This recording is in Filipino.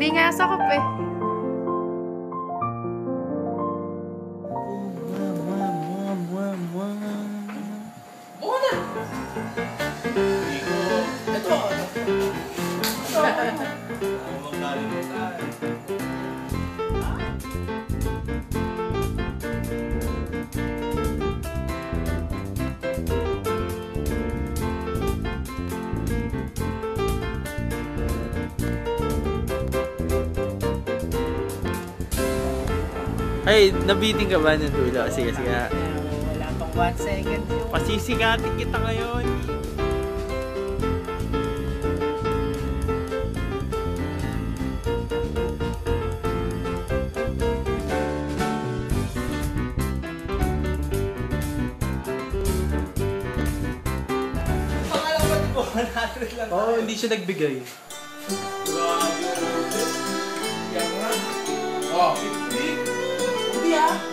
Hindi nga sakop eh. Muna! Ito! Ay, nabiting ka ba ng dulo? Sige, sige. Wala pang 1 second. Pasisikatin kita ngayon. Pangalawa mo, 100 lang. Oo, hindi siya nagbigay. Grabe. Yan nga. Oh, 50. Hindi ah.